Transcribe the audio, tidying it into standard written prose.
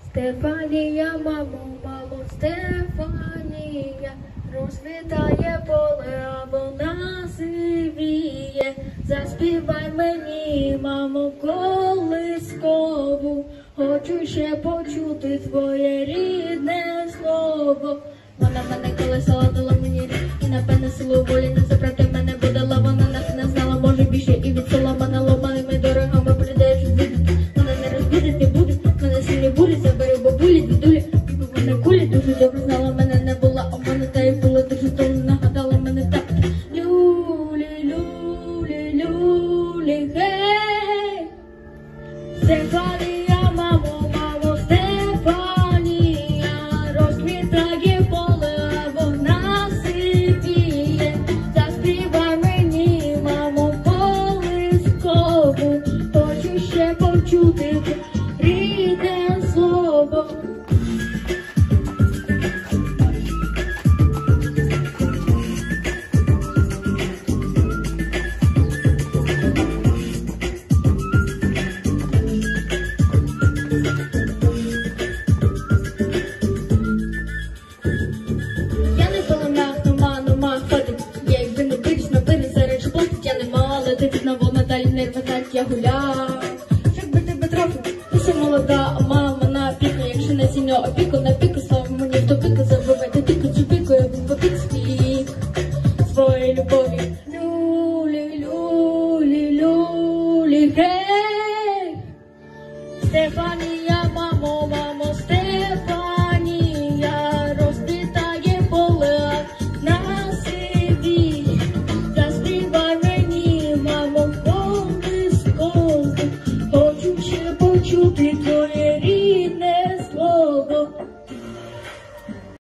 Стефанія, мамо, мамо, Стефанія, розквітає поле, а вона сивіє. Заспівай мені, мамо, колискову, хочу ще почути твоє рідне слово. Вона мене колесала, дала мені рік, і напевне силу волі не забрати мене буде лава. Вона нас не знала, може більше і від села мене ломаними дорогами прийдеш звідти. Вона не розбудить, не буде, мене сильні бурі, забери бабулі, дідулі. Вона кулі дуже добре знала, мене не була обманута і була дуже довго, нагадала мене так. Люлі, люлі, люлі, гей, Стефанія, мамо, мамо, Стефанія, розквітає поле, а вона сивіє. Заспівай мені, мамо, колискову, хочу ще почути рідне слово. Я гуляв, щоб би тебе трохи, ти ще молода, а мама на піку, якщо не сіньо опіку, на піку, слава мені в топіку, забивайте тіку, цю піку, я був попік спік своєї любові. Люлі, люлі, люлі, гей, Стефанія, мамо, мамо, Стефанія, розквітає поле на сиві. Заспівай мені, мамо, хочу ще почути твоє